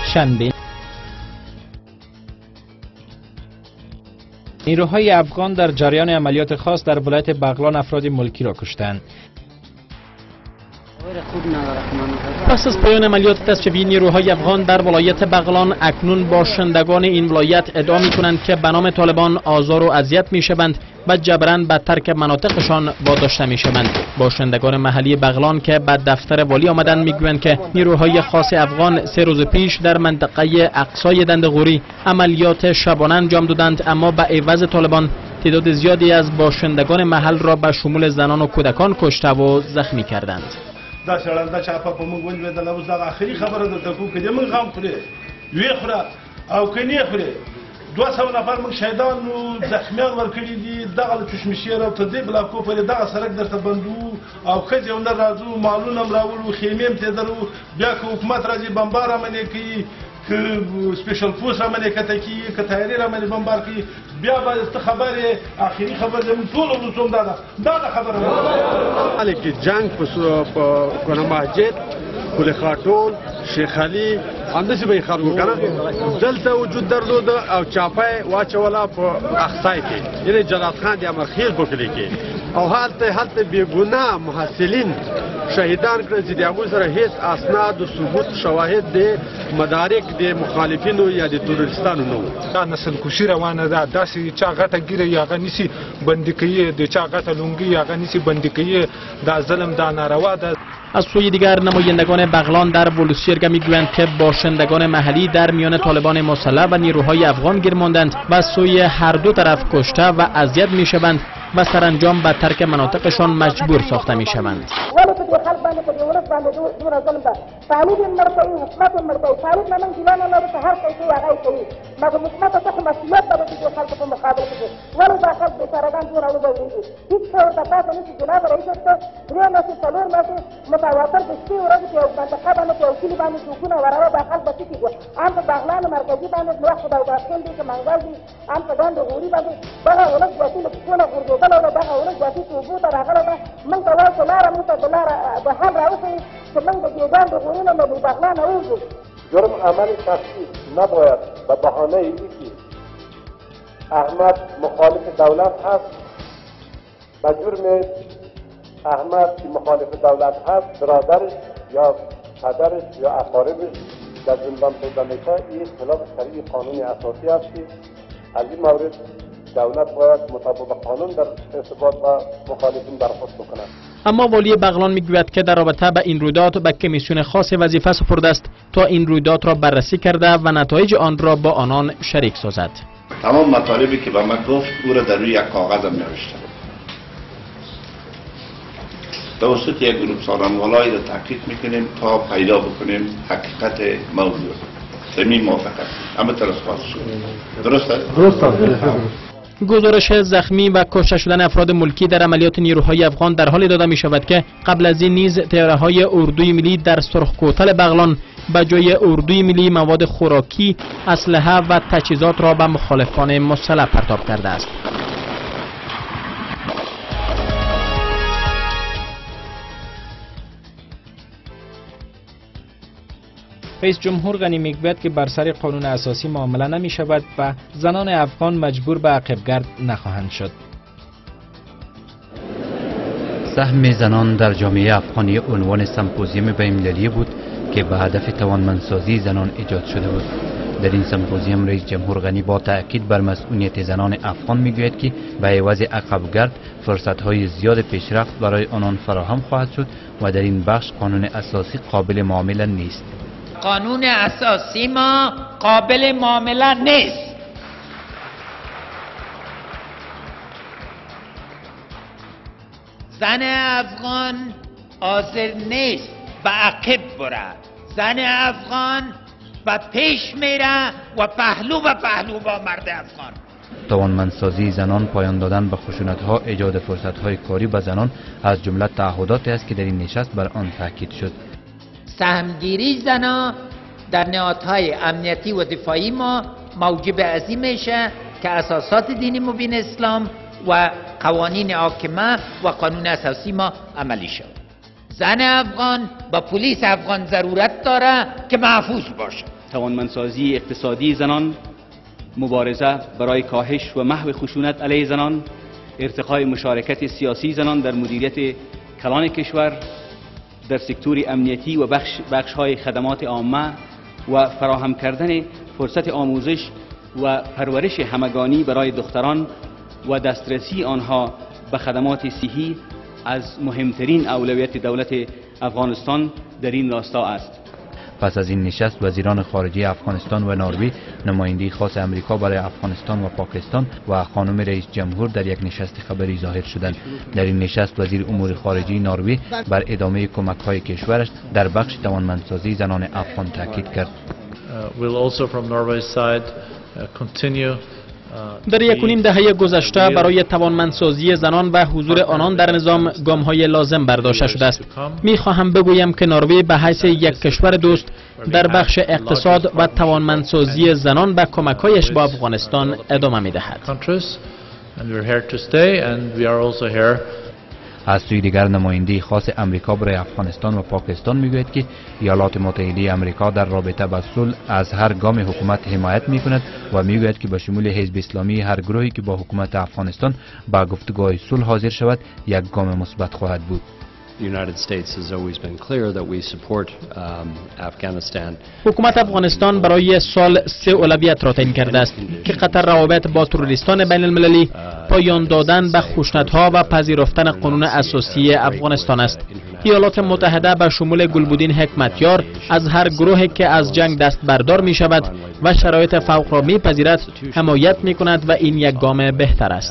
شنبه نیروهای افغان در جریان عملیات خاص در ولایت بغلان افراد ملکی را کشتند. پس از پایان عملیات تصفیه‌ای نیروهای افغان در ولایت بغلان، اکنون باشندگان این ولایت ادعا می‌کنند که به نام طالبان آزار و اذیت می‌شوند و جبراً به ترک مناطقشان واداشته می‌شوند. باشندگان محلی بغلان که به دفتر والی آمدند می‌گویند که نیروهای خاص افغان 3 روز پیش در منطقه اقصای دندغوری عملیات شبانه انجام دادند، اما به عوض طالبان تعداد زیادی از باشندگان محل را به شمول زنان و کودکان کشته و زخمی کردند. دا شړنده چاپه په موږ ولوېدله. اوس دغه آخري خبره درته کوو که دې موږ غم خورې ویې خوره او که نه خورې 200 نفر موږ شهیدان و زخمیان ورکړي دي. دغه له چشمشیر او تر دې بلاکو پورې دغه سړک درته بندو او ښځې او نه راځو، مالونه هم راولو، خیمې هم تېدلو. بیا که حکومت راځي بمبار رامنې کوي، که سپیشل فورس رامنې کته کېږي، که تیارې رامنې بمبار کوي، بیا به ته خبرې آخري خبر زموږ ټولو ولسوم دا ده خبره حالی که جنگ په کنه مسجد کل خاطون شیخ علي همداسې به یې خلکو کنه دلته وجود درلود او چاپه واچوله په اقصای کې، یعنې جلال خان د امرخیل په کلي کې، او هلته بېګناه محصلین شهیدان کړل چې د هغوی سره هیڅ اسناد و ثبوت شواهد د مدارک د مخالفینو یا د تروریستانو نه وو. دا نسل کشي روانه ده. داسې چا غټه ګیره یا هغه نیسي بندي کوي، د چا غټه لونګي هغه نیسي بندي کوي. دا ظلم، دا ناروا ده. از سوی دیگر نمایندگان بغلان در بلوچستان میگویند که باشندگان محلی در میان طالبان مسلح و نیروهای افغان گیر ماندند و از سوی هر دو طرف کشته و اذیت میشوند و سرانجام به ترک مناطقشان مجبور ساخته میشوند. متواتر د شپې ورځې په یو منطقه باندې په یو کلي باندې څوکونه وراره به خلک به څه کېږي. هم په بغلان مرکزي باندې وخت خدای داخل دی که منګل دي، هم په ډنډ غوري باندې دغه ولس جاتي له پښونه غورځېدلی ده، دغه ولس جاتي توبو ته راغلی ده. موږ ته وایي چې لاره موږ ته د لاره د حل راوښیي چې موږ د دې ډنډ غوري نه له بغلانه ووځو. جرم عمل شخصی نباید به بهانه ای که احمد مخالف دولت هست به جرم احمد که مخالف دولت هست برادرش یا پدرش یا اقاربش در زندان پیدا میشه. این خلاف شرعی قانون اساسی است که از این مورد دولت باید مطابق قانون در ارتباط با مخالفین برخورد بکند. اما والی بغلان میگوید که در رابطه با این رویداد به کمیسیون خاص وظیفه سپرده است تا این رویداد را بررسی کرده و نتایج آن را با آنان شریک سازد. تمام مطالبی که به من گفت او را در روی یک کاغذ نوشتم. توسط یک گروه سالموالایی را تحقیق میکنیم تا پیدا بکنیم حقیقت موضوع. زمین موافقت اما ترسپاس شد. درست است؟ درست است. گزارش زخمی و کشته شدن افراد ملکی در عملیات نیروهای افغان در حالی داده می شود که قبل از این نیز طیاره‌های اردوی ملی در سرخکوتل بغلان به جای اردوی ملی مواد خوراکی، اسلحه و تجهیزات را به مخالفان مسلح پرتاب کرده است. رئیس جمهور غنی میگوید که بر سر قانون اساسی معامله نمی شود و زنان افغان مجبور به عقبگرد نخواهند شد. سهم زنان در جامعه افغانی عنوان سمپوزیوم بین‌المللی بود که به هدف توانمندسازی زنان ایجاد شده بود. در این سمپوزیوم رئیس جمهور غنی با تأکید بر مسئولیت زنان افغان میگوید که به عوض عقبگرد فرصت‌های زیاد پیشرفت برای آنان فراهم خواهد شد و در این بخش قانون اساسی قابل معامله نیست. قانون اساسی ما قابل معامله نیست. زن افغان حاضر نیست به عقب بره. زن افغان به پیش میره و پهلو به پهلو با مرد افغان. توانمندسازی زنان، پایان دادن به خشونت‌ها، ایجاد فرصت‌های کاری به زنان از جمله تعهداتی است که در این نشست بر آن تاکید شد. سهمگیری زنان در نهادهای امنیتی و دفاعی ما موجب عظیم میشه که اساسات دین مبین اسلام و قوانین حاکمه و قانون اساسی ما عملی شود. زن افغان با پلیس افغان ضرورت داره که محفوظ باشه. توانمندسازی اقتصادی زنان، مبارزه برای کاهش و محو خشونت علیه زنان، ارتقای مشارکت سیاسی زنان در مدیریت کلان کشور، در سکتور امنیتی و بخش‌های خدمات عامه و فراهم کردن فرصت آموزش و پرورش همگانی برای دختران و دسترسی آنها به خدمات صحی از مهمترین اولویت دولت افغانستان در این راستا است. پس از این نشست وزیران خارجه افغانستان و نروژ، نماینده خاص امریکا برای افغانستان و پاکستان و خانم رئیس جمهور در یک نشست خبری ظاهر شدند. در این نشست وزیر امور خارجه نروژ بر ادامه کمک‌های کشورش در بخش توانمندسازی زنان افغان تاکید کرد. در 1.5 دهه گذشته برای توانمندسازی زنان و حضور آنان در نظام گام‌های لازم برداشته شده است. می‌خواهم بگویم که نروژ به حیث یک کشور دوست در بخش اقتصاد و توانمندسازی زنان به کمک‌هایش با افغانستان ادامه می‌دهد. از سوی دیگر نماینده خاص امریکا برای افغانستان و پاکستان میگوید که ایالات متحده امریکا در رابطه با صلح از هر گام حکومت حمایت میکند و میگوید که به شمول حزب اسلامی هر گروهی که با حکومت افغانستان با گفتگوهای صلح حاضر شود یک گام مثبت خواهد بود. حکومت افغانستان برای سال 3 اولویت را تعیین کرده است که قطع روابط با تروریستان بین المللی، پایان دادن به خشونت‌ها و پذیرفتن قانون اساسی افغانستان است. ایالات متحده به شمول گلبودین حکمتیار از هر گروهی که از جنگ دست بردار می شود و شرایط فوق را می پذیرد حمایت می کند و این یک گام بهتر است.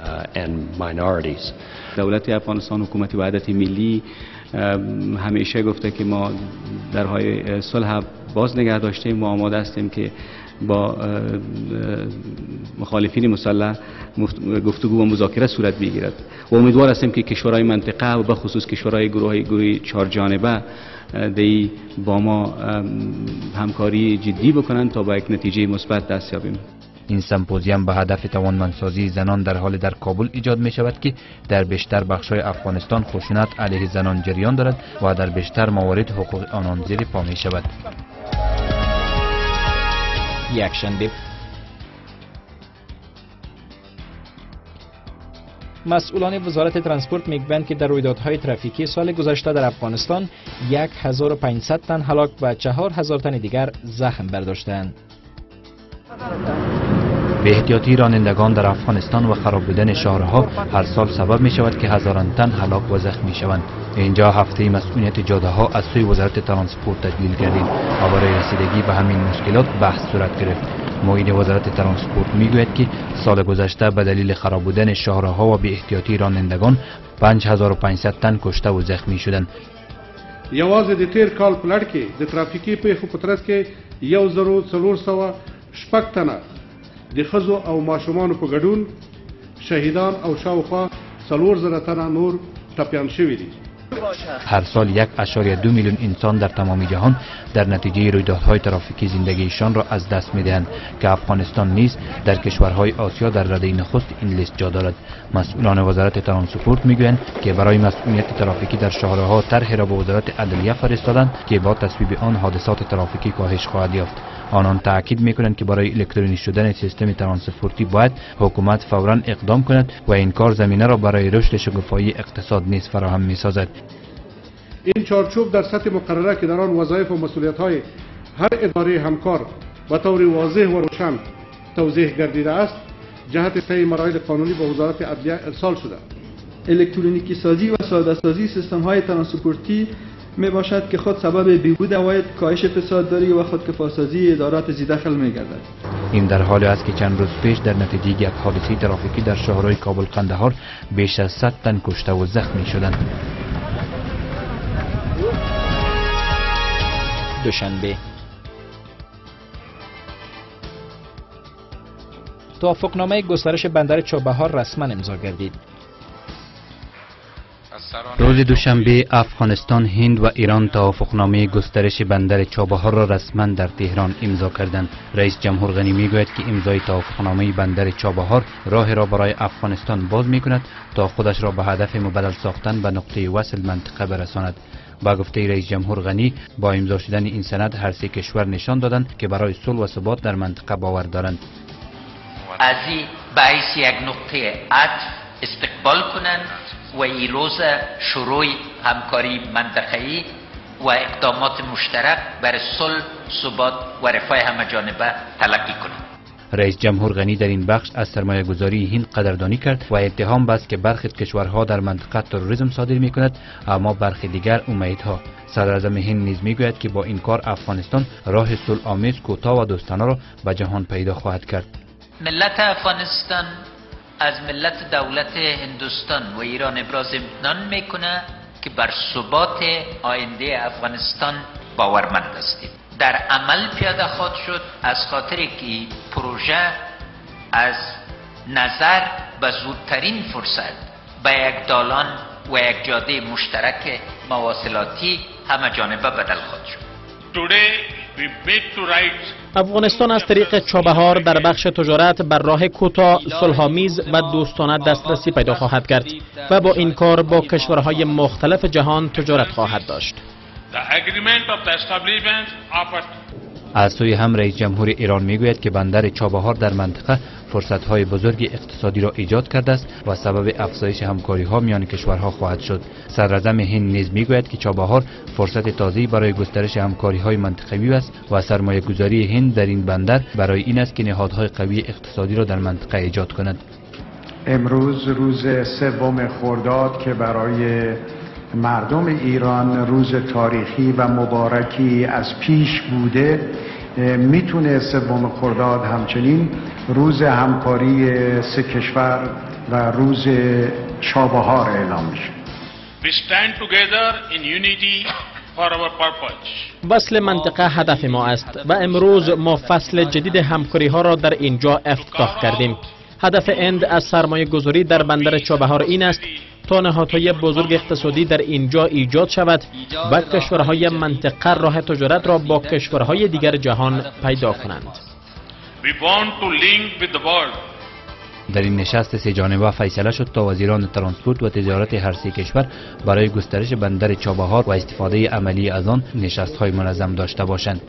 دولت افغانستان، حکومت وحدت ملی همیشه گفته که ما درهای صلح باز نگه داشتیم و آماده هستیم که با مخالفین مسلح گفتگو و مذاکره صورت بگیرد و امیدوار هستیم که کشورهای منطقه و به خصوص کشورهای گروه 4 جانبه دی با ما همکاری جدی بکنند تا با یک نتیجه مثبت دست یابیم. این سمپوزیوم به هدف توانمندسازی زنان در حال در کابل ایجاد می شود که در بیشتر بخش‌های افغانستان خشونت علیه زنان جریان دارد و در بیشتر موارد حقوق آنان زیر پا می شود. یکشنبه مسئولان وزارت ترانسپورت میگویند که در رویدادهای ترافیکی سال گذشته در افغانستان 1500 تن هلاک و 4000 تن دیگر زخم برداشتند. به احتیاطی رانندگان در افغانستان و خراب بودن شهرها هر سال سبب می شود که هزاران تن هلاک و زخمی شوند. اینجا هفته مسئولیت جاده ها از سوی وزارت ترانسپورت تدوین گردید و برای رسیدگی به همین مشکلات بحث صورت گرفت. معین وزارت ترانسپورت میگوید که سال گذشته به دلیل خراب بودن شهرها و به احتیاطی رانندگان 5500 تن کشته و زخمی شدند. یوازې د تیر کال په لړ کې د ترافیکي پیښو په ترڅ کې 1406 تنه د ښځو او ماشومانو په ګډون شهیدان او شاوخوا 4000 تنه نور ټپیان شوي دي. هر سال 1.2 میلیون انسان در تمام جهان در نتیجه رویدادهای ترافیکی زندگیشان را از دست می‌دهند که افغانستان نیز در کشورهای آسیا در رده نخست این لیست جا دارد. مسئولان وزارت ترانسپورت میگویند که برای مسئولیت ترافیکی در شهرها طرحی را به وزارت عدلیه فرستادند که با تصویب آن حادثات ترافیکی کاهش خواهد یافت. آنان تاکید میکنند که برای الکترونیک شدن سیستم ترانسپورتی باید حکومت فوراً اقدام کند و این کار زمینه را برای رشد شگفت‌های اقتصاد نیز فراهم می‌سازد. این چارچوب در سطح مقرره که در آن وظایف و مسئولیت‌های هر اداره همکار به طور واضح و روشن توضیح گردیده است، جهت طی مراحل قانونی به وزارت عدلیه ارسال شده. الکترونیکی سازی و ساده سازی سیستم‌های ترانسپورتی می باشد که خود سبب بهبود عواید، کاهش فسادداری و خودکفاسازی ادارات ذی‌دخل می گردد. این در حالی است که چند روز پیش در نتیجه یک حادثه ترافیکی در شهرهای کابل قندهار بیش از 100 تن کشته و زخمی شدند. دوشنبه توافقنامه گسترش بندر چابهار رسما امضا گردید. روز دوشنبه افغانستان، هند و ایران توافقنامه گسترش بندر چابهار را رسما در تهران امضا کردند. رئیس جمهور غنی میگوید که امضای توافقنامه بندر چابهار راه را برای افغانستان باز میکند تا خودش را به هدف مبدل ساختن به نقطه وصل منطقه برساند. با گفته رئیس جمهور غنی، با امضا شدن این سند هر سه کشور نشان دادند که برای صلح و ثبات در منطقه باور دارند. از این باعث یک نقطه عطف استقبال کنند و این روز شروع همکاری منطقه‌ای و اقدامات مشترک برای صلح، ثبات و رفاه همه جانبه تلقی کنند. رئیس جمهور غنی در این بخش از سرمایه گذاری هند قدردانی کرد و اتهام بست که برخی کشورها در منطقه تروریسم صادر می کند، اما برخی دیگر امیدها. صدر اعظم هند نیز می گوید که با این کار افغانستان راه صلح آمیز، کوتاه و دوستانه را به جهان پیدا خواهد کرد. ملت افغانستان از ملت دولت هندوستان و ایران ابراز امتنان میکنه که بر ثبات آینده افغانستان باورمند هستیم. در عمل پیاده خواهد شد از خاطری که پروژه از نظر به زودترین فرصت به یک دالان و یک جاده مشترک مواصلاتی همه جانبه بدل خواهد شد. افغانستان از طریق چابهار در بخش تجارت بر راه کوتاه، صلح‌آمیز و دوستانه دسترسی پیدا خواهد کرد و با این کار با کشورهای مختلف جهان تجارت خواهد داشت. از سوی هم رئیس جمهور ایران میگوید که بندر چابهار در منطقه فرصت‌های بزرگ اقتصادی را ایجاد کرده است و سبب افزایش همکاری‌ها میان کشورها خواهد شد. صدر اعظم هند نیز میگوید که چابهار فرصت تازه‌ای برای گسترش همکاری‌های منطقه‌ای است و سرمایه‌گذاری هند در این بندر برای این است که نهادهای قوی اقتصادی را در منطقه ایجاد کند. امروز روز 3 خرداد که برای مردم ایران روز تاریخی و مبارکی از پیش بوده، میتونه 3 خرداد همچنین روز همکاری سه کشور و روز چابهار اعلام میشه. We stand together in unity for our purpose. وصل منطقه هدف ما است و امروز ما فصل جدید همکاری ها را در اینجا افتتاح کردیم. هدف هند از سرمایه گذاری در بندر چابهار این است تا نهادهای بزرگ اقتصادی در اینجا ایجاد شود و کشورهای منطقه راه تجارت را با کشورهای دیگر جهان پیدا کنند. We want to link with the world. در این نشست سه جانبه فیصله شد تا وزیران ترانسپورت و تجارت هر سه کشور برای گسترش بندر چابهار و استفاده عملی از آن نشست‌های منظم داشته باشند.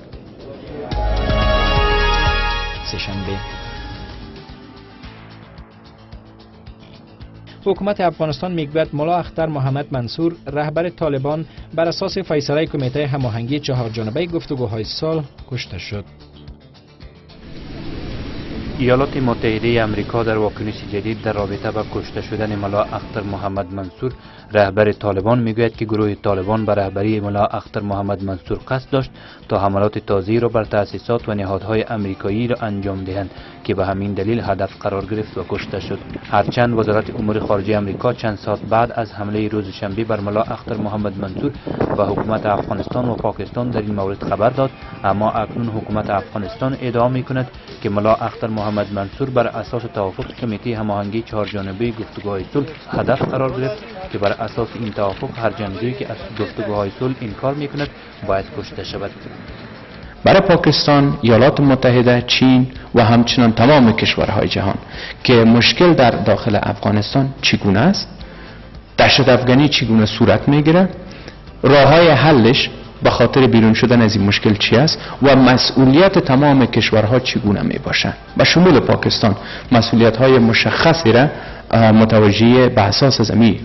سه‌شنبه حکومت افغانستان میگوید ملا اختر محمد منصور رهبر طالبان بر اساس فیصله کمیته هماهنگی 4 جانبه گفتگوهای صلح کشته شد. ایالات متحده آمریکا در واکنش جدید در رابطه با کشته شدن ملا اختر محمد منصور رهبر طالبان میگوید که گروه طالبان به رهبری ملا اختر محمد منصور قصد داشت تا حملات تازه‌ای را بر تأسیسات و نهادهای آمریکایی را انجام دهند که به همین دلیل هدف قرار گرفت و کشته شد. هرچند وزارت امور خارجه آمریکا چند ساعت بعد از حمله روز شنبه بر ملا اختر محمد منصور و حکومت افغانستان و پاکستان در این مورد خبر داد، اما اکنون حکومت افغانستان ادعا میکند که ملا اختر محمد منصور بر اساس توافق کمیته هماهنگی 4 جانبه گفتگوهای صلح هدف قرار گرفت که بر اساس این توافق هر جنگجویی که از گفتگوهای صلح انکار میکند باید کشته شود. برای پاکستان، ایالات متحده، چین و همچنان تمام کشورهای جهان که مشکل در داخل افغانستان چگونه است، دهشت افغانی چگونه صورت میگیره، راههای حلش به خاطر بیرون شدن از این مشکل چی است و مسئولیت تمام کشورها چگونه می باشند. به شمول پاکستان مسئولیت های مشخصی را متوجه به اساس از امی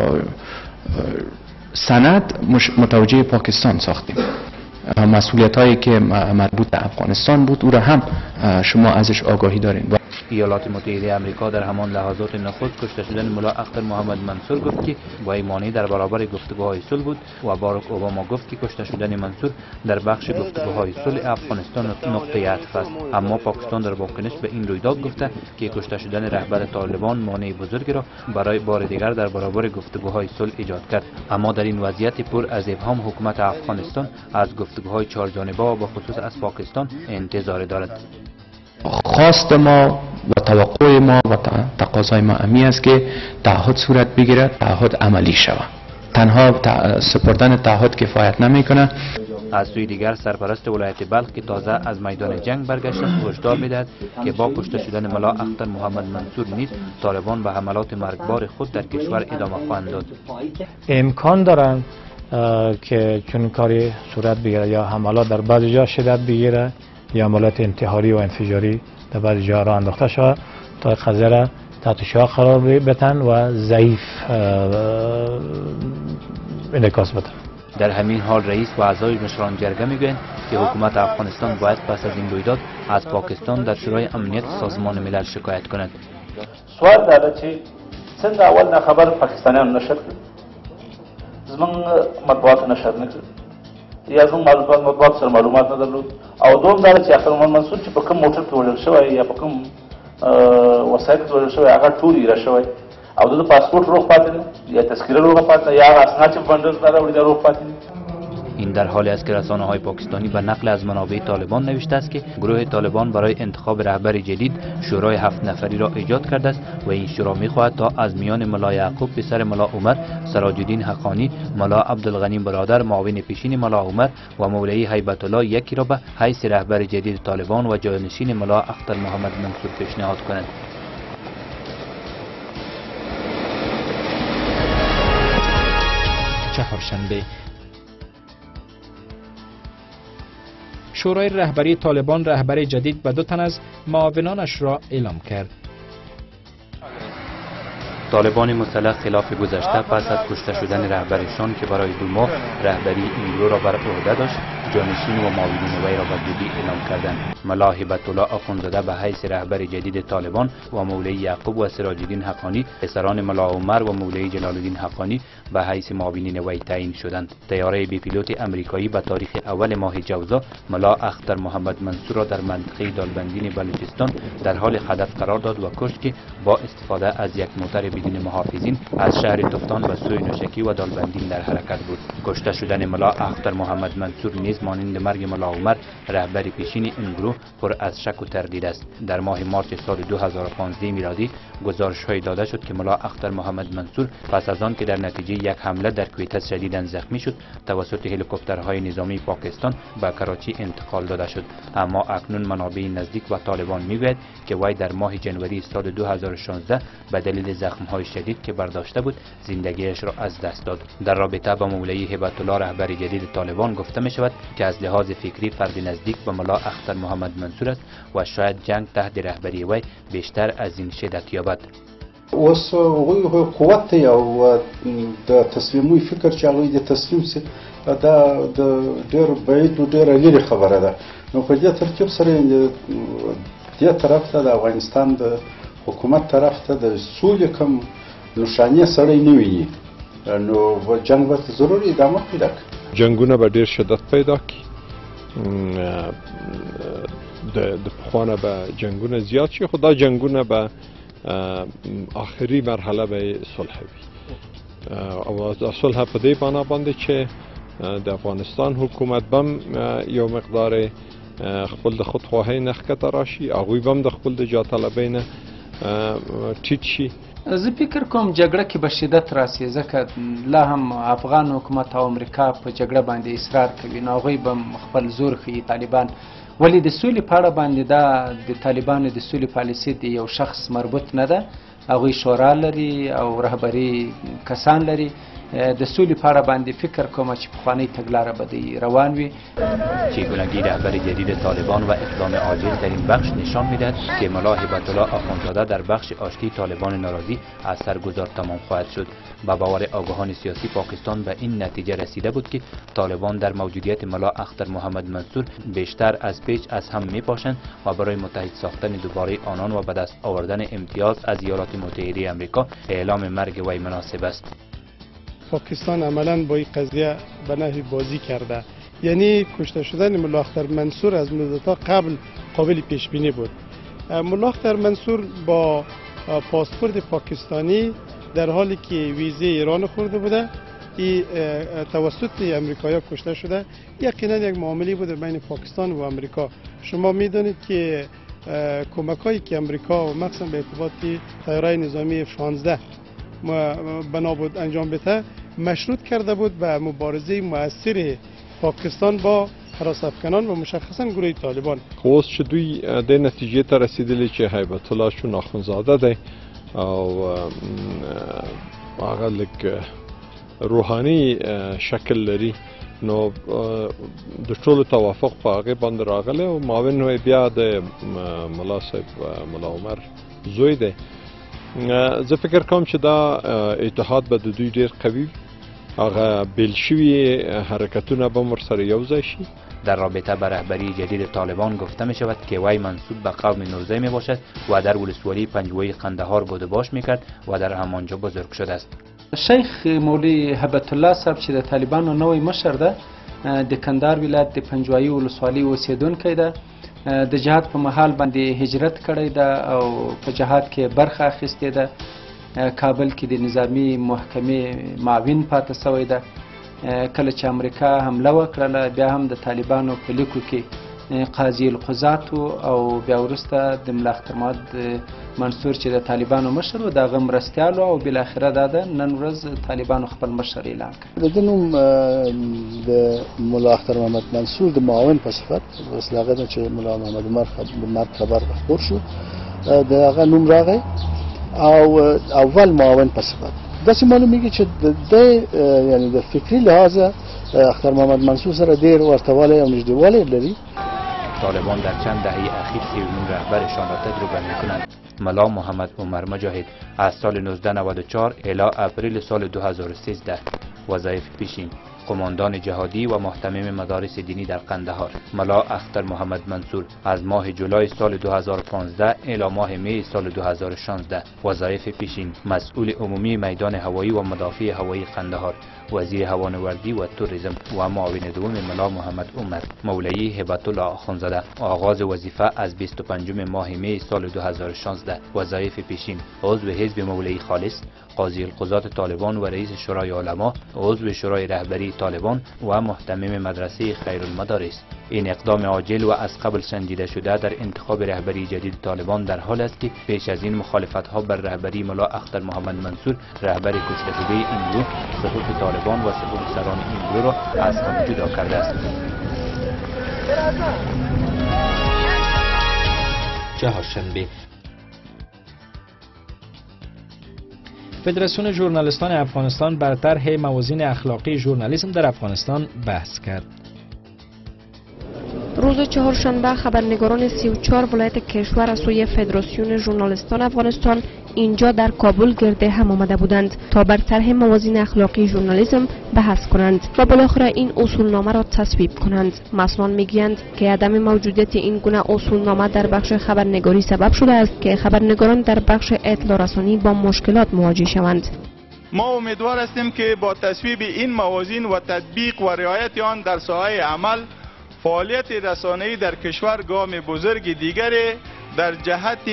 سند متوجه پاکستان ساختیم. مسئولیت هایی که مربوط به افغانستان بود او را هم شما ازش آگاهی دارین. ایالات متحده آمریکا در همان لحظات نخست کشته شدن ملا اختر محمد منصور گفت که با مانع در برابر گفتگوهای صلح بود و باراک اوباما گفت که کشته شدن منصور در بخش گفتگوهای صلح افغانستان نقطه عطف است. اما پاکستان در واکنش به این رویداد گفته که کشته شدن رهبر طالبان مانع بزرگی را برای بار دیگر در برابر گفتگوهای صلح ایجاد کرد. اما در این وضعیت پر از ابهام حکومت افغانستان از گفتگوهای 4 جانبه و به خصوص از پاکستان انتظار دارد. خواست ما و توقع ما و تقاضای ما امی است که تعهد صورت بگیرد، تعهد عملی شود. تنها سپردن تعهد کفایت نمیکنه. از سوی دیگر سرپرست ولایت بلخ که تازه از میدان جنگ برگشته هشدار میدهد که با کشته شدن ملا اختر محمد منصور نیز طالبان به حملات مرگبار خود در کشور ادامه خواهند داد. امکان دارند که چون کاری صورت بگیره یا حملات در بعضی جا شدت بگیره یا حملات انتحاری و انفجاری در بعضی جا راه انداخته شود تا قضیه را تحت شعاع قرار بدن و ضعیف انعکاس بدن. در همین حال رئیس و اعضای مشران جرگه میگویند که حکومت افغانستان باید پس از این رویداد از پاکستان در شورای امنیت سازمان ملل شکایت کند. سوال دا چې څنګه اول نه خبر پاکستانیان نشر کړ زمونږ مطبوعات نشر نه کړ یا زمونږ مطبوعات سره معلومات نه درلود او دوم دا چې اختر محمد منصور چې په کوم موټر کې وړل شوی یا په کوم وسایل کې وړل شوی هغه ټول یې را شوی او د پاسپورت روغ پاتې نه یا تذکره روغ پاتې نه یا هغه اسناد چې بندر نه راوړي دا روغ پاتې نه. این در حالی است که رسانه‌های پاکستانی به نقل از منابع طالبان نوشته است که گروه طالبان برای انتخاب رهبر جدید شورای 7 نفری را ایجاد کرده است و این شورا می‌خواهد تا از میان ملا یعقوب پسر ملا عمر، سراج الدین حقانی، ملا عبدالغنی برادر معاون پیشین ملا عمر و مولوی هیبت الله یکی را به حیث رهبر جدید طالبان و جانشین ملا اختر محمد منصور پیشنهاد کنند. چهارشنبه شورای رهبری طالبان رهبر جدید و 2 تن از معاونانش را اعلام کرد. طالبان مسلح خلاف گذشته پس از کشته شدن رهبرشان که برای 2 ماه رهبری این گروه را بر عهده داشت جانشین و معاونین وی را به زودی اعلام کردند. ملا هیبت الله اخوندزاده به حیث رهبر جدید طالبان و مولوی یعقوب و سراج الدین حقانی پسران ملا عمر و مولوی جلال الدین حقانی به حیث معاونین وی تعیین شدند. طیاره بی پیلوت امریکایی به تاریخ اول ماه جوزا ملا اختر محمد منصور را در منطقه دالبندین بلوچستان در حال هدف قرار داد و کشت که با استفاده از یک موتر بدون محافظین از شهر تفتان به سوی نوشکی و دالبندین در حرکت بود. کشته شدن ملا اختر محمد منصور نیز مانند مرگ ملا عمر رهبر پیشین این گروه پر از شک و تردید است. در ماه مارس سال 2015 میلادی گزارش‌های داده شد که ملا اختر محمد منصور پس از آن که در نتیجه یک حمله در کویت شدیداً زخمی شد توسط هلیکوپترهای نظامی پاکستان به کراچی انتقال داده شد، اما اکنون منابع نزدیک و طالبان میگوید که وی در ماه جنوری سال 2016 به دلیل زخم‌های شدید که برداشته بود زندگیش را از دست داد. در رابطه با مولوی هیبت الله رهبر جدید طالبان گفته می شود که از لحاظ فکری فرد نزدیک به ملا اختر محمد منصور است و شاید جنگ تحت رهبری وی بیشتر از این شدت یابد. اوس هغوی قوت ته او د تسلیموي فکر چې هغوی د تسلیم سي دا د ډېر بعید و ډېره لرې خبره ده. نو په دې ترتیب سره دې طرف ته د افغانستان د حکومت طرف ته د سولې کوم نشانې سړی نه ویني، نو جنگ به ضروري ادامه پیدا کړي. جنگونه به ډېر شدت پیدا کړي، د پخوانه به جنگونه زیات شي، خو دا جنگونه به آخری مرحله به صلح وي او د صلح په دې بنا باندې چې د افغانستان حکومت بم یو مقدار خپل د خودخواهی نه ښکته راشي، هغوی بم د خپل د جاطلبۍ نه ټیټ شي. زه فکر کوم جګړه کې به شدت راسي، ځکه لا هم افغان حکومت او امریکا په جګړه باندې اصرار کوي، نو هغوی به خپل زور ښیي طالبان. ولی د سولې په اړه باندې دا د طالبانو د سولې پالیسي د یو شخص مربوط نه ده، هغوی شورا لري او رهبري کسان لري. د سولې په اړه باندې فکر کوم چې پخوانۍ تګلاره به دی روان وي. چگونگی رهبر جدید طالبان و اقدام عاجل در این بخش نشان میدهد که ملا هیبت الله اخوندزاده در بخش آشتی طالبان ناراضی از سرگذار تمام خواهد شد. با باور آگاهان سیاسی پاکستان به این نتیجه رسیده بود که طالبان در موجودیت ملا اختر محمد منصور بیشتر از پیچ از هم میپاشند و برای متحد ساختن دوباره آنان و به دست آوردن امتیاز از ایالات متحده آمریکا اعلام مرگ وی مناسب است. پاکستان عملاً با این قضیه به نحوی بازی کرده، یعنی کشته شدن ملا اختر منصور از مدت‌ها قبل قابل پیش بینی بود. ملا اختر منصور با پاسپورت پاکستانی در حالی که ویزه ایران خورده بوده ای توسط امریکایی کشته شده. یقینا یک معامله بوده بین پاکستان و امریکا. شما میدونید که کمک‌هایی که امریکا و مخصوصا به ارتباط طیاره نظامی F-16 بنا بود انجام بده، مشروط کرده بود به مبارزه مؤثر پاکستان با هراس‌افکنان و مشخصا گروه طالبان. اوس چې دوی د نتیجې ته رسیدلی چې هیبت الله شون اخونزاده دی او هغه لږ روحاني شکل لري، نو د ټولو توافق په هغې باندې راغلی او معاون بیا د ملا صاحب ملا عمر زوی دی. زه فکر کوم چې دا اتحاد به د دوی ډېر قوي، هغه بیل شوي حرکتونه به ورسره یوځای شي. در رابطه به رهبری جدید طالبان گفته می شود که وی منصوب به قوم نوزه می باشد و در ولسوالی پنجوی قندهار بود و باش می کرد و در همانجا بزرگ شده است. شیخ مولوی هبت الله صاحب چې د طالبانو نوی مشر ده، د کندهار ولایت د پنجوایي ولسوالۍ اوسیدونکی ده، د جهاد په مهال باندې هجرت کړی ده او په جهاد کې برخه اخیستې ده. کابل کې د نظامی محکمې معاون پاتې سوی ده. کله چې امریکا حمله وکړله بیا هم د طالبانو په لیکو کې قاضي القضات او بیا وروسته د ملا اختر محمد منصور چې د طالبانو مشر و د هغه مرستیالو او بالاخره دا ده نن ورځ طالبانو خپل مشر اعلان کړ. د نوم د ملا اختر محمد منصور د معاون په صفت اوس هغه ده چې ملا محمد عمر خبر خبر شو د هغه نوم راغی او اول معاون په صفت. داسې معلومیږي چې د یعنی د فکری لحاظ اختر محمد منصور سره ډېر ورتهوالی او نږدېوالی لري. طالبان در چند دهه اخیر سومین رهبرشان را تجربه می‌کنند. ملا محمد عمر مجاهد از سال 1994 الی اپریل سال 2013 وظایف پیشین قماندان جهادی و محتمم مدارس دینی در قندهار. ملا اختر محمد منصور از ماه جولای سال 2015 الی ماه می سال 2016 وظایف پیشین مسئول عمومی میدان هوایی و مدافع هوایی قندهار، وزیر هوانوردی و توریسم و معاون دوم ملا محمد عمر مولوی هبت الله اخونزاده. آغاز وظیفه از 25 ماه می سال 2016 وظایف پیشین عضو حزب مولوی خالص، قاضی القضات طالبان و رئیس شورای علما، عضو شورای رهبری طالبان و محتمم مدرسه خیر المدارس. این اقدام عاجل و از قبل سنجیده شده در انتخاب رهبری جدید طالبان در حال است که پیش از این مخالفت ها بر رهبری ملا اختر محمد منصور رهبر کشته شده این گروه صفوف طالبان و صفوف سران این گروه را از هم جدا کرده است. چهارشنبه فدراسیون ژورنالیستان افغانستان بر طرح موازین اخلاقی ژورنالیسم در افغانستان بحث کرد. روز چهارشنبه خبرنگاران 34 ولایت کشور از سوی فدراسیون ژورنالیستان افغانستان اینجا در کابل گرد هم آمده بودند تا بر طرح موازین اخلاقی ژورنالیسم بحث کنند و بالاخره این اصولنامه را تصویب کنند. مسئولان میگویند که عدم موجودیت این گونه اصولنامه در بخش خبرنگاری سبب شده است که خبرنگاران در بخش اطلاع رسانی با مشکلات مواجه شوند. ما امیدوار هستیم که با تصویب این موازین و تطبیق و رعایت آن در ساحه عمل فعالیت رسانه‌ای در کشور گام بزرگ دیگری در جهت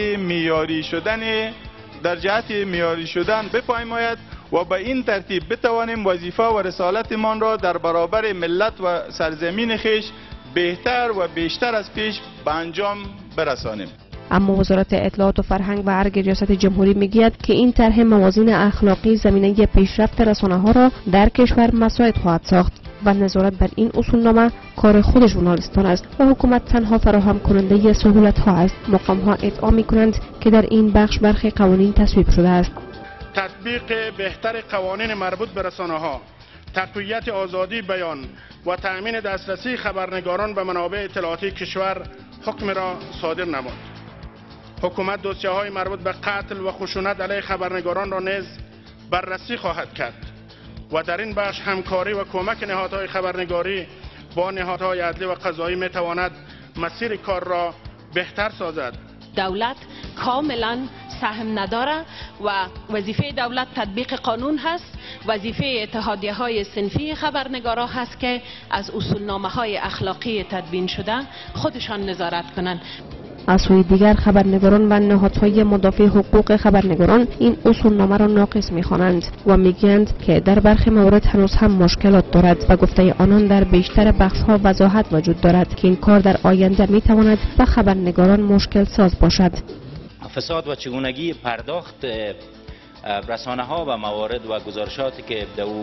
معیاری شدن بپایماید و به این ترتیب بتوانیم وظیفه و رسالتمان را در برابر ملت و سرزمین خویش بهتر و بیشتر از پیش به انجام برسانیم. اما وزارت اطلاعات و فرهنگ و ارگ ریاست جمهوری میگوید که این طرح موازین اخلاقی زمینه پیشرفت رسانه‌ها را در کشور مساعد خواهد ساخت و نظارت بر این اصولنامه کار خود ژورنالیستان است و حکومت تنها فراهم کننده سهولت‌ها است. مقام‌ها ادعا می‌کنند که در این بخش برخی قوانین تصویب شده است. تطبیق بهتر قوانین مربوط به رسانه‌ها، تقویت آزادی بیان و تأمین دسترسی خبرنگاران به منابع اطلاعاتی کشور حکم را صادر نمود. حکومت دوسیه‌های مربوط به قتل و خشونت علیه خبرنگاران را نیز بررسی خواهد کرد و در این بخش همکاری و کمک نهادهای خبرنگاری با نهادهای عدلی و قضایی میتواند مسیر کار را بهتر سازد. دولت کاملا سهم نداره و وظیفه دولت تطبیق قانون هست. وظیفه اتحادیه های صنفی خبرنگارا هست که از اصولنامه های اخلاقی تدوین شده خودشان نظارت کنند. از سوی دیگر خبرنگاران و نهادهای مدافع حقوق خبرنگاران این اصولنامه را ناقص می‌خوانند و میگویند که در برخی موارد هنوز هم مشکلات دارد و گفته آنان در بیشتر بخش‌ها وضاحت وجود دارد که این کار در آینده می‌تواند به خبرنگاران مشکل ساز باشد. فساد و چگونگی پرداخت رسانه‌ها و موارد و گزارشاتی که در او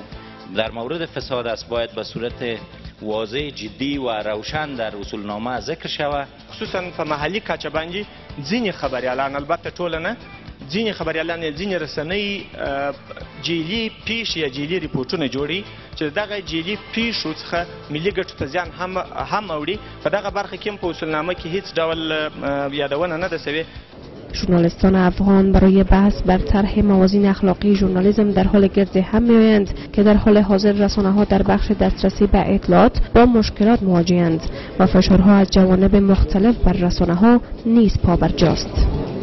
در مورد فساد است باید به صورت واضح، جدی و روشن در اصولنامه ذکر شود. خصوصا په محلي کچه باندې ځینې خبریالان، البته ټول نه، ځینې خبریالان ځینې رسنۍ جعلي پیښې یا جعلي ریپورټونه جوړي چې دغه جعلي پیښو څخه ملي ګټو ته زیان هم اوړي. په دغه برخه کې هم په اصولنامه کې هیڅ ډول یادونه نه ده شوې. ژورنالیستان افغان برای بحث بر طرح موازین اخلاقی ژورنالیسم در حال گرد هم می‌آیند که در حال حاضر رسانه‌ها در بخش دسترسی به اطلاعات با مشکلات مواجه‌اند و فشارها از جوانب مختلف بر رسانه‌ها نیز پابرجاست.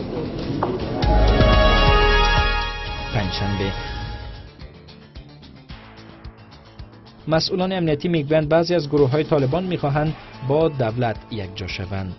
پنجشنبه مسئولان امنیتی میگویند بعضی از گروه‌های طالبان می‌خواهند با دولت یکجا شوند.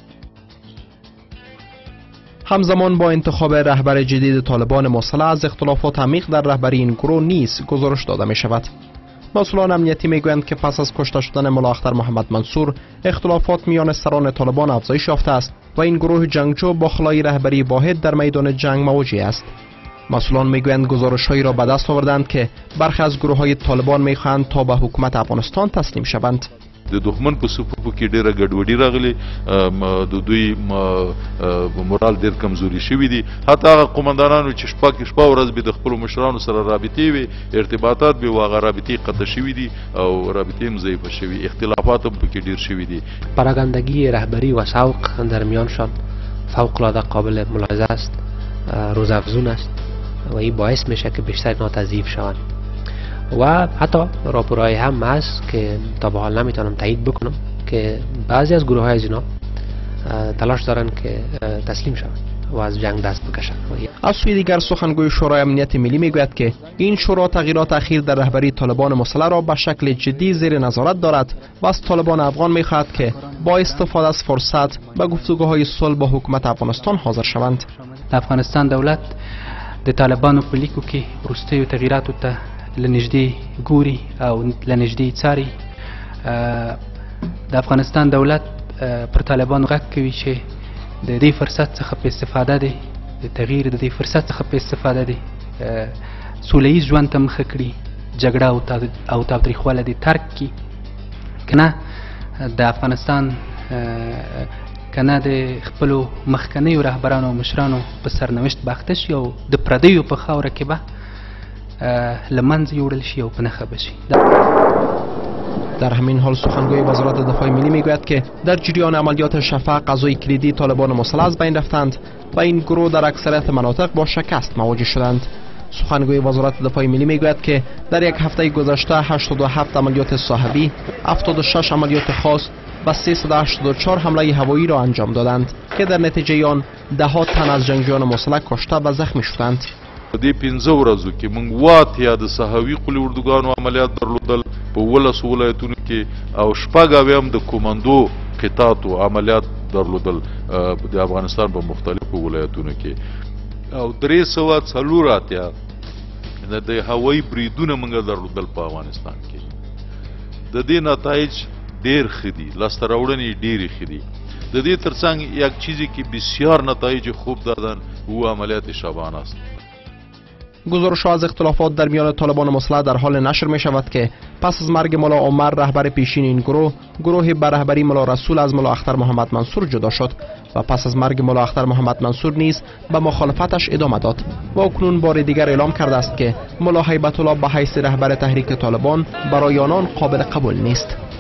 همزمان با انتخاب رهبر جدید طالبان مسلح از اختلافات عمیق در رهبری این گروه نیز گزارش داده می شود. مسئولان امنیتی می گویند که پس از کشته شدن ملا اختر محمد منصور اختلافات میان سران طالبان افزایش یافته است و این گروه جنگجو با خلای رهبری واحد در میدان جنگ مواجه است. مسئولان می گویند گزارش‌هایی را به دست آوردند که برخی از گروه‌های طالبان می خواهند تا به حکومت افغانستان تسلیم شوند. د دښمن په صفوفو کې ډېره ګډوډي راغلې، د دوی مورال ډېر کمزوري شوي دي. حتی هغه قومندانانو چې شپه ورځ به د خپلو مشرانو سره رابطې وي، ارتباطات به هغه رابطې قطع شوي دي او رابطې هم ضعیفه شوي، اختلافات هم پکې ډېر شوي دي. پراگندگی رهبری و سوق در میانشان فوق‌العاده قابل ملاحظه است، روزافزون است و این باعث میشه که بیشتر اینا تضعیف شوند. و حتی راپورهای هم هست که تا به حال نمیتونم تایید بکنم که بعضی از گروه های از اینا تلاش دارن که تسلیم شوند و از جنگ دست بکشند. از سوی دیگر سخنگوی شورای امنیت ملی میگوید که این شورا تغییرات اخیر در رهبری طالبان مسلح را به شکل جدی زیر نظارت دارد و از طالبان افغان میخواهد که با استفاده از فرصت به گفتگوهای صلح با حکومت افغانستان حاضر شوند. افغانستان دولت د طالبانو په لیکو کې وروستیو تغییراتو ته لنجدي ګوري او لنجدي څاري. د افغانستان دولت پر طالبانو غږ کوي چې د دې فرصت څخه په استفاده دی، د تغییر د دې فرصت څخه په استفاده دی سوله ییز ژوند ته مخه کړي، جګړه او تاوتریخوالی دې ترک کړي، کنه د افغانستان کنه د خپلو مخکنیو رهبرانو او مشرانو په سرنوشت باخته شي او د پردیو په خاوره کې به له منځه یوړل شي او په نښه بشي. در همین حال سخنگوی وزارت دفاع ملی میگوید که در جریان عملیات شفق غزوی کلیدی طالبان مسلح از بین رفتند و این گروه در اکثریت مناطق با شکست مواجه شدند. سخنگوی وزارت دفاع ملی میگوید که در یک هفته گذشته 87 عملیات صاحبی، 76 عملیات خاص و 384 حمله هوایی را انجام دادند که در نتیجه آن دهات تن از جنگجویان مسلح کشته و زخمی شدند. په دې 15 ورځو کې موږ واتیا د صحوي قلي اردوګانو عملیات درلودل په 12 ولایتونو کې او شپږ اویایم د کوماندو قطعاتو عملیات درلودل د افغانستان په مختلفو ولایتونو کې او 304 اتیا د هوایي بریدونه موږ درلودل په افغانستان کې. د دې نتایج ډېر ښه دي، لاسته راوړنې ډېرې ښې دي. د دې ترڅنګ یک چیزی که بسیار نتایج خوب دادن او عملیات شبانه است. گزارش از اختلافات در میان طالبان مسلح در حال نشر می شود که پس از مرگ ملا عمر رهبر پیشین این گروه به رهبری ملا رسول از ملا اختر محمد منصور جدا شد و پس از مرگ ملا اختر محمد منصور نیز به مخالفتش ادامه داد و اکنون بار دیگر اعلام کرده است که ملا هیبت الله به حیث رهبر تحریک طالبان برای آنان قابل قبول نیست.